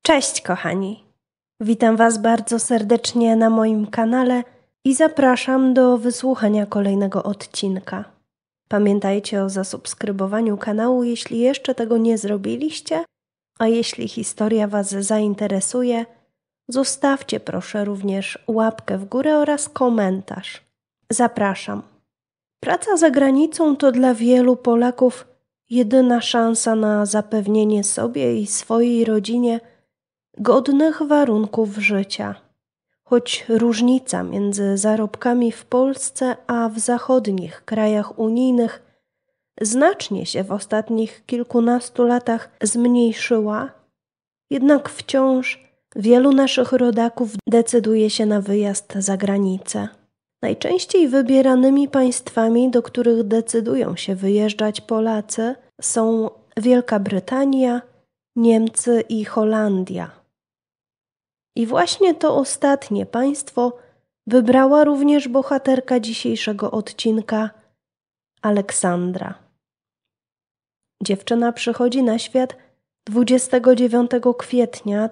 Cześć kochani, witam Was bardzo serdecznie na moim kanale i zapraszam do wysłuchania kolejnego odcinka. Pamiętajcie o zasubskrybowaniu kanału, jeśli jeszcze tego nie zrobiliście, a jeśli historia Was zainteresuje, zostawcie proszę również łapkę w górę oraz komentarz. Zapraszam. Praca za granicą to dla wielu Polaków jedyna szansa na zapewnienie sobie i swojej rodzinie godnych warunków życia. Choć różnica między zarobkami w Polsce a w zachodnich krajach unijnych znacznie się w ostatnich kilkunastu latach zmniejszyła, jednak wciąż wielu naszych rodaków decyduje się na wyjazd za granicę. Najczęściej wybieranymi państwami, do których decydują się wyjeżdżać Polacy, są Wielka Brytania, Niemcy i Holandia. I właśnie to ostatnie państwo wybrała również bohaterka dzisiejszego odcinka, Aleksandra. Dziewczyna przychodzi na świat 29 kwietnia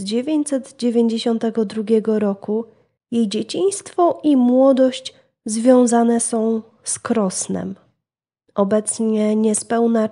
1992 roku. Jej dzieciństwo i młodość związane są z Krosnem. Obecnie niespełna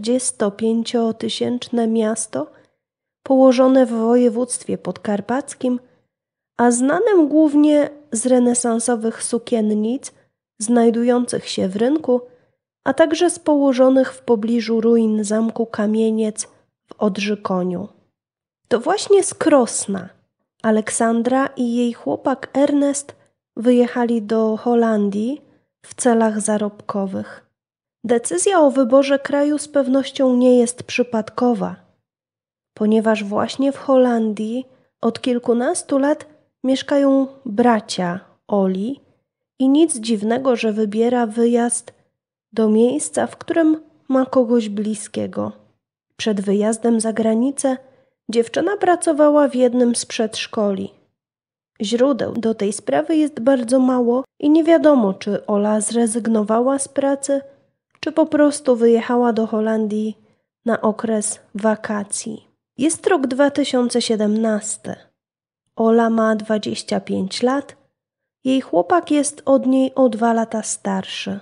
45-tysięczne miasto, położone w województwie podkarpackim, a znanym głównie z renesansowych sukiennic znajdujących się w rynku, a także z położonych w pobliżu ruin zamku Kamieniec w Odrzykoniu. To właśnie z Krosna Aleksandra i jej chłopak Ernest wyjechali do Holandii w celach zarobkowych. Decyzja o wyborze kraju z pewnością nie jest przypadkowa, ponieważ właśnie w Holandii od kilkunastu lat mieszkają bracia Oli i nic dziwnego, że wybiera wyjazd do miejsca, w którym ma kogoś bliskiego. Przed wyjazdem za granicę dziewczyna pracowała w jednym z przedszkoli. Źródeł do tej sprawy jest bardzo mało i nie wiadomo, czy Ola zrezygnowała z pracy, czy po prostu wyjechała do Holandii na okres wakacji. Jest rok 2017. Ola ma 25 lat, jej chłopak jest od niej o 2 lata starszy.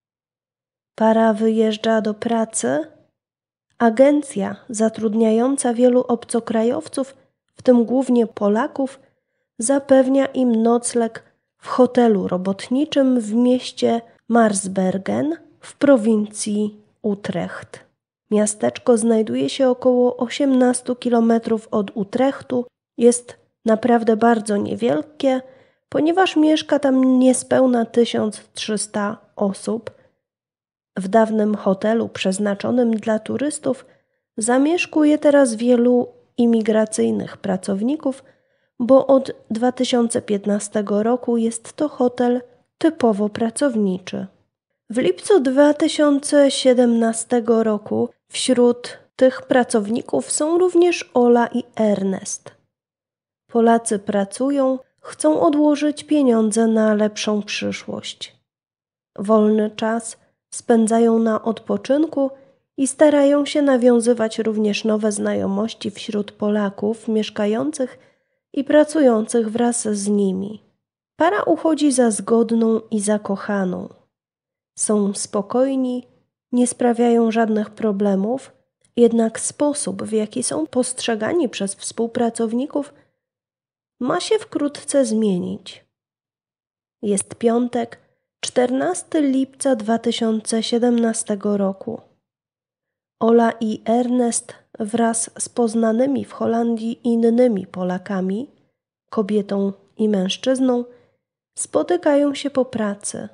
Para wyjeżdża do pracy. Agencja zatrudniająca wielu obcokrajowców, w tym głównie Polaków, zapewnia im nocleg w hotelu robotniczym w mieście Marsbergen w prowincji Utrecht. Miasteczko znajduje się około 18 km od Utrechtu. Jest naprawdę bardzo niewielkie, ponieważ mieszka tam niespełna 1300 osób. W dawnym hotelu przeznaczonym dla turystów zamieszkuje teraz wielu imigracyjnych pracowników, bo od 2015 roku jest to hotel typowo pracowniczy. W lipcu 2017 roku wśród tych pracowników są również Ola i Ernest. Polacy pracują, chcą odłożyć pieniądze na lepszą przyszłość. Wolny czas spędzają na odpoczynku i starają się nawiązywać również nowe znajomości wśród Polaków mieszkających i pracujących wraz z nimi. Para uchodzi za zgodną i zakochaną. Są spokojni, nie sprawiają żadnych problemów, jednak sposób, w jaki są postrzegani przez współpracowników, ma się wkrótce zmienić. Jest piątek, 14 lipca 2017 roku. Ola i Ernest wraz z poznanymi w Holandii innymi Polakami, kobietą i mężczyzną, spotykają się po pracy.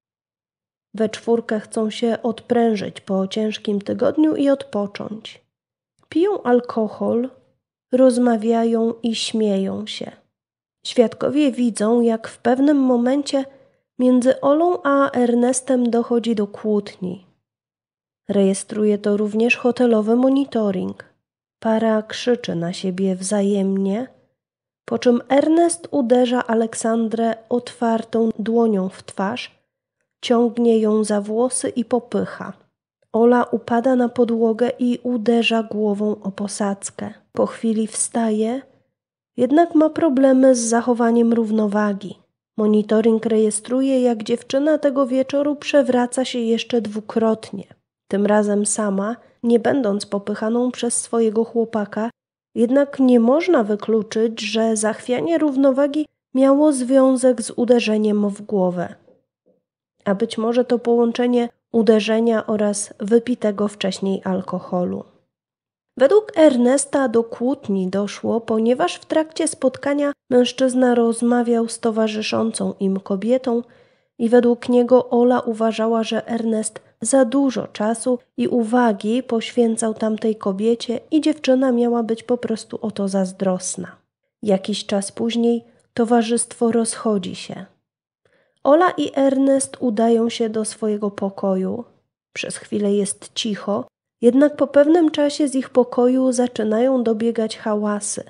We czwórkę chcą się odprężyć po ciężkim tygodniu i odpocząć. Piją alkohol, rozmawiają i śmieją się. Świadkowie widzą, jak w pewnym momencie między Olą a Ernestem dochodzi do kłótni. Rejestruje to również hotelowy monitoring. Para krzyczy na siebie wzajemnie, po czym Ernest uderza Aleksandrę otwartą dłonią w twarz, ciągnie ją za włosy i popycha. Ola upada na podłogę i uderza głową o posadzkę. Po chwili wstaje, jednak ma problemy z zachowaniem równowagi. Monitoring rejestruje, jak dziewczyna tego wieczoru przewraca się jeszcze dwukrotnie. Tym razem sama, nie będąc popychaną przez swojego chłopaka, jednak nie można wykluczyć, że zachwianie równowagi miało związek z uderzeniem w głowę. A być może to połączenie uderzenia oraz wypitego wcześniej alkoholu. Według Ernesta do kłótni doszło, ponieważ w trakcie spotkania mężczyzna rozmawiał z towarzyszącą im kobietą i według niego Ola uważała, że Ernest za dużo czasu i uwagi poświęcał tamtej kobiecie i dziewczyna miała być po prostu o to zazdrosna. Jakiś czas później towarzystwo rozchodzi się. Ola i Ernest udają się do swojego pokoju. Przez chwilę jest cicho, jednak po pewnym czasie z ich pokoju zaczynają dobiegać hałasy.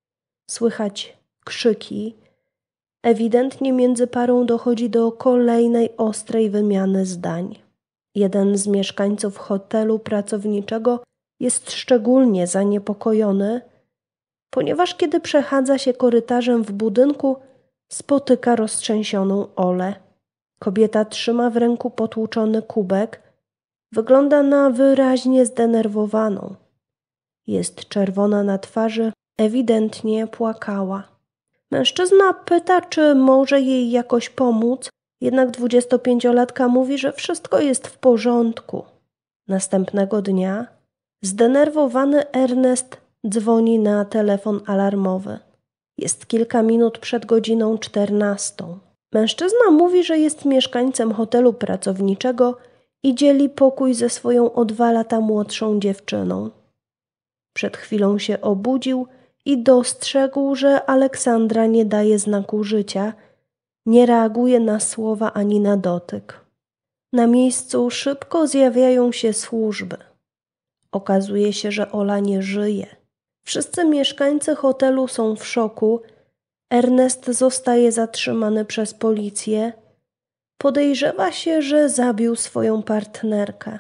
Słychać krzyki. Ewidentnie między parą dochodzi do kolejnej ostrej wymiany zdań. Jeden z mieszkańców hotelu pracowniczego jest szczególnie zaniepokojony, ponieważ kiedy przechadza się korytarzem w budynku, spotyka roztrzęsioną Olę. Kobieta trzyma w ręku potłuczony kubek. Wygląda na wyraźnie zdenerwowaną. Jest czerwona na twarzy, ewidentnie płakała. Mężczyzna pyta, czy może jej jakoś pomóc, jednak 25-latka mówi, że wszystko jest w porządku. Następnego dnia zdenerwowany Ernest dzwoni na telefon alarmowy. Jest kilka minut przed godziną 14. Mężczyzna mówi, że jest mieszkańcem hotelu pracowniczego i dzieli pokój ze swoją o 2 lata młodszą dziewczyną. Przed chwilą się obudził i dostrzegł, że Aleksandra nie daje znaku życia, nie reaguje na słowa ani na dotyk. Na miejscu szybko zjawiają się służby. Okazuje się, że Ola nie żyje. Wszyscy mieszkańcy hotelu są w szoku. Ernest zostaje zatrzymany przez policję. Podejrzewa się, że zabił swoją partnerkę.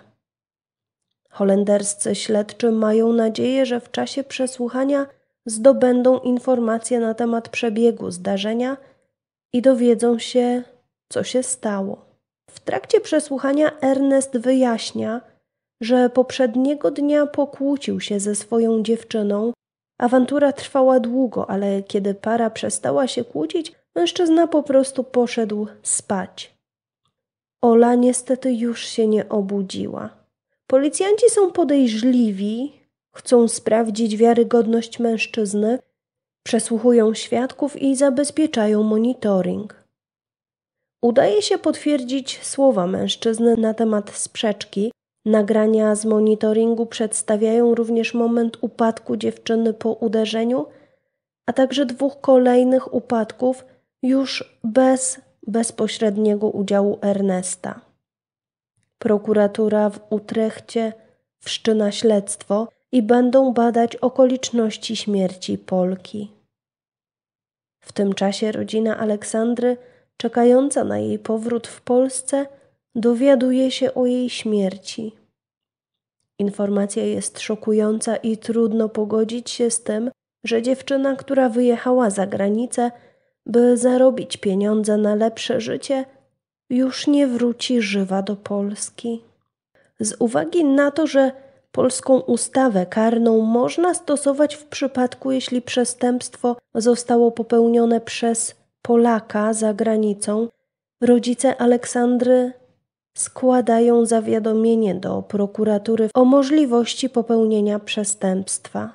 Holenderscy śledczy mają nadzieję, że w czasie przesłuchania zdobędą informacje na temat przebiegu zdarzenia i dowiedzą się, co się stało. W trakcie przesłuchania Ernest wyjaśnia, że poprzedniego dnia pokłócił się ze swoją dziewczyną. Awantura trwała długo, ale kiedy para przestała się kłócić, mężczyzna po prostu poszedł spać. Ola niestety już się nie obudziła. Policjanci są podejrzliwi, chcą sprawdzić wiarygodność mężczyzny, przesłuchują świadków i zabezpieczają monitoring. Udaje się potwierdzić słowa mężczyzny na temat sprzeczki. Nagrania z monitoringu przedstawiają również moment upadku dziewczyny po uderzeniu, a także 2 kolejnych upadków już bez bezpośredniego udziału Ernesta. Prokuratura w Utrechcie wszczyna śledztwo i będą badać okoliczności śmierci Polki. W tym czasie rodzina Aleksandry, czekająca na jej powrót w Polsce, dowiaduje się o jej śmierci. Informacja jest szokująca i trudno pogodzić się z tym, że dziewczyna, która wyjechała za granicę, by zarobić pieniądze na lepsze życie, już nie wróci żywa do Polski. Z uwagi na to, że polską ustawę karną można stosować w przypadku, jeśli przestępstwo zostało popełnione przez Polaka za granicą, rodzice Aleksandry składają zawiadomienie do prokuratury o możliwości popełnienia przestępstwa.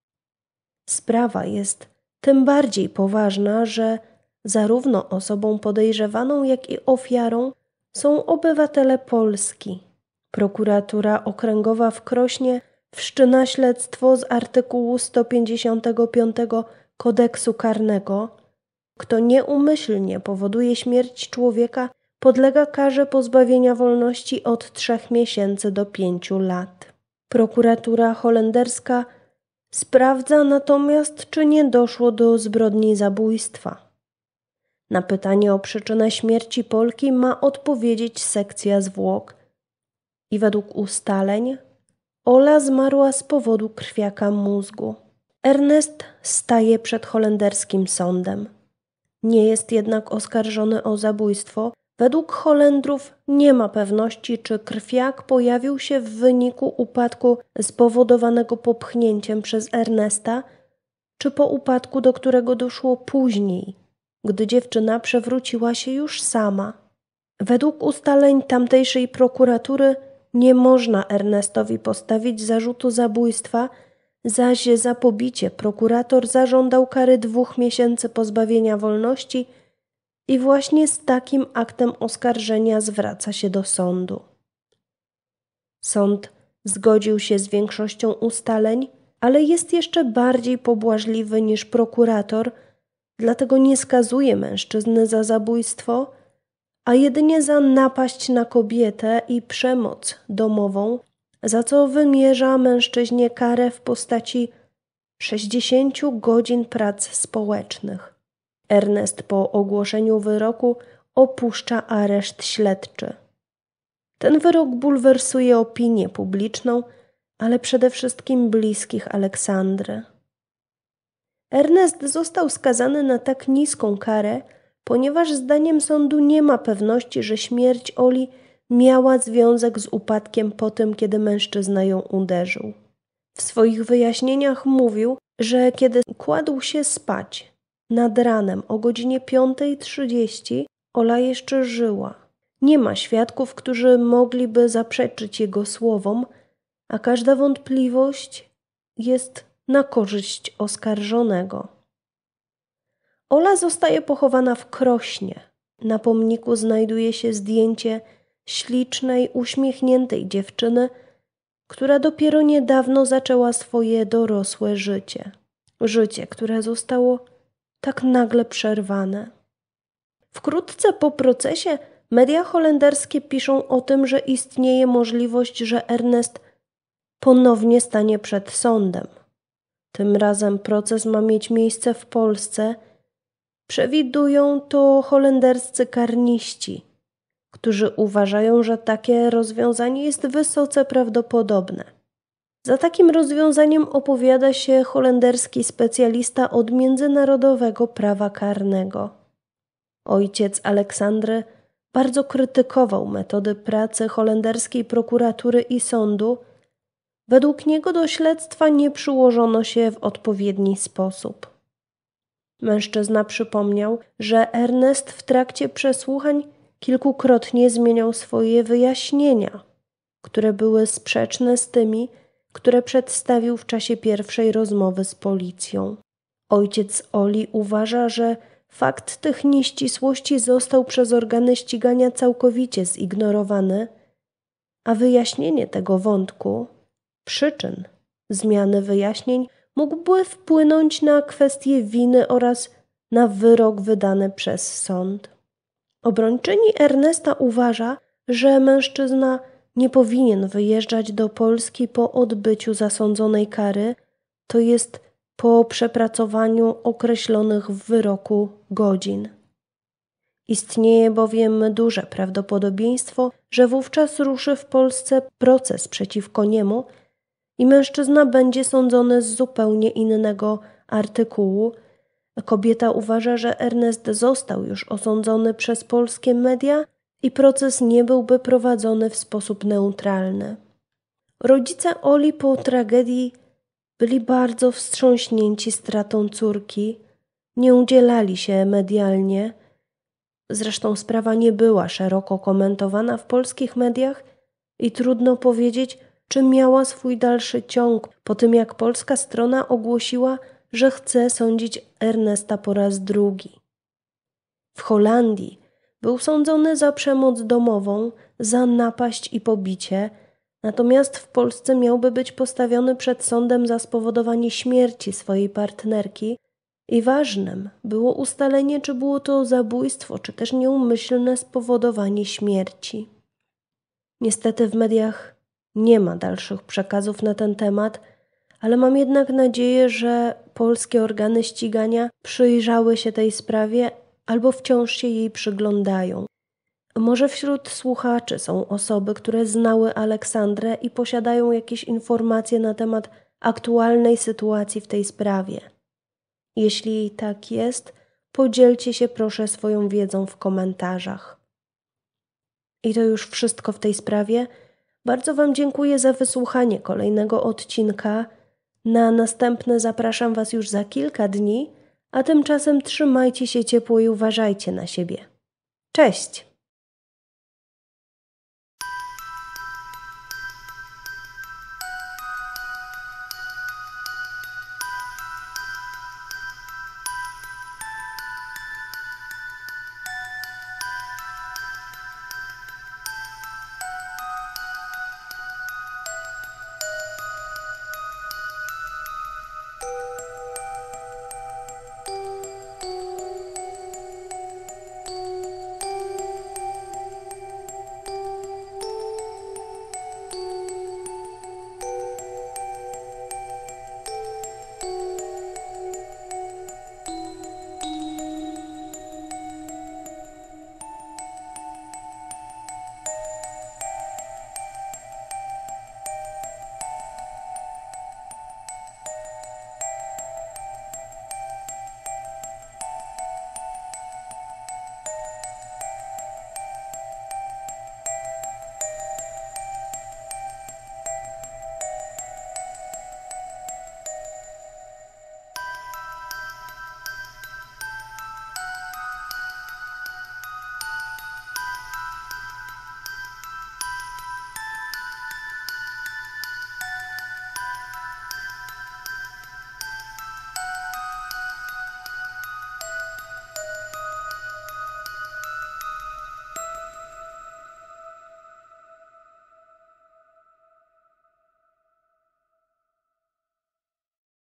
Sprawa jest tym bardziej poważna, że zarówno osobą podejrzewaną, jak i ofiarą są obywatele Polski. Prokuratura Okręgowa w Krośnie wszczyna śledztwo z artykułu 155 Kodeksu Karnego. Kto nieumyślnie powoduje śmierć człowieka, podlega karze pozbawienia wolności od 3 miesięcy do 5 lat. Prokuratura holenderska sprawdza natomiast, czy nie doszło do zbrodni zabójstwa. Na pytanie o przyczynę śmierci Polki ma odpowiedzieć sekcja zwłok. i według ustaleń Ola zmarła z powodu krwiaka mózgu. Ernest staje przed holenderskim sądem. Nie jest jednak oskarżony o zabójstwo. Według Holendrów nie ma pewności, czy krwiak pojawił się w wyniku upadku spowodowanego popchnięciem przez Ernesta, czy po upadku, do którego doszło później, gdy dziewczyna przewróciła się już sama. Według ustaleń tamtejszej prokuratury nie można Ernestowi postawić zarzutu zabójstwa, zaś za pobicie prokurator zażądał kary 2 miesięcy pozbawienia wolności i właśnie z takim aktem oskarżenia zwraca się do sądu. Sąd zgodził się z większością ustaleń, ale jest jeszcze bardziej pobłażliwy niż prokurator, dlatego nie skazuje mężczyzny za zabójstwo, a jedynie za napaść na kobietę i przemoc domową, za co wymierza mężczyźnie karę w postaci 60 godzin prac społecznych. Ernest po ogłoszeniu wyroku opuszcza areszt śledczy. Ten wyrok bulwersuje opinię publiczną, ale przede wszystkim bliskich Aleksandry. Ernest został skazany na tak niską karę, ponieważ zdaniem sądu nie ma pewności, że śmierć Oli miała związek z upadkiem po tym, kiedy mężczyzna ją uderzył. W swoich wyjaśnieniach mówił, że kiedy kładł się spać nad ranem o godzinie 5:30, Ola jeszcze żyła. Nie ma świadków, którzy mogliby zaprzeczyć jego słowom, a każda wątpliwość jest na korzyść oskarżonego. Ola zostaje pochowana w Krośnie. Na pomniku znajduje się zdjęcie ślicznej, uśmiechniętej dziewczyny, która dopiero niedawno zaczęła swoje dorosłe życie. Życie, które zostało tak nagle przerwane. Wkrótce po procesie media holenderskie piszą o tym, że istnieje możliwość, że Ernest ponownie stanie przed sądem. Tym razem proces ma mieć miejsce w Polsce. Przewidują to holenderscy karniści, którzy uważają, że takie rozwiązanie jest wysoce prawdopodobne. Za takim rozwiązaniem opowiada się holenderski specjalista od międzynarodowego prawa karnego. Ojciec Aleksandry bardzo krytykował metody pracy holenderskiej prokuratury i sądu. Według niego do śledztwa nie przyłożono się w odpowiedni sposób. Mężczyzna przypomniał, że Ernest w trakcie przesłuchań kilkukrotnie zmieniał swoje wyjaśnienia, które były sprzeczne z tymi, które przedstawił w czasie pierwszej rozmowy z policją. Ojciec Oli uważa, że fakt tych nieścisłości został przez organy ścigania całkowicie zignorowany, a wyjaśnienie tego wątku, przyczyn zmiany wyjaśnień mógłby wpłynąć na kwestię winy oraz na wyrok wydany przez sąd. Obrończyni Ernesta uważa, że mężczyzna nie powinien wyjeżdżać do Polski po odbyciu zasądzonej kary, to jest po przepracowaniu określonych w wyroku godzin. Istnieje bowiem duże prawdopodobieństwo, że wówczas ruszy w Polsce proces przeciwko niemu i mężczyzna będzie sądzony z zupełnie innego artykułu. Kobieta uważa, że Ernest został już osądzony przez polskie media i proces nie byłby prowadzony w sposób neutralny. Rodzice Oli po tragedii byli bardzo wstrząśnięci stratą córki, nie udzielali się medialnie. Zresztą sprawa nie była szeroko komentowana w polskich mediach i trudno powiedzieć, czy miała swój dalszy ciąg po tym, jak polska strona ogłosiła, że chce sądzić Ernesta po raz drugi. W Holandii był sądzony za przemoc domową, za napaść i pobicie, natomiast w Polsce miałby być postawiony przed sądem za spowodowanie śmierci swojej partnerki i ważnym było ustalenie, czy było to zabójstwo, czy też nieumyślne spowodowanie śmierci. Niestety w mediach nie ma dalszych przekazów na ten temat, ale mam jednak nadzieję, że polskie organy ścigania przyjrzały się tej sprawie albo wciąż się jej przyglądają. Może wśród słuchaczy są osoby, które znały Aleksandrę i posiadają jakieś informacje na temat aktualnej sytuacji w tej sprawie. Jeśli tak jest, podzielcie się proszę swoją wiedzą w komentarzach. I to już wszystko w tej sprawie. Bardzo Wam dziękuję za wysłuchanie kolejnego odcinka. Na następne zapraszam Was już za kilka dni, a tymczasem trzymajcie się ciepło i uważajcie na siebie. Cześć!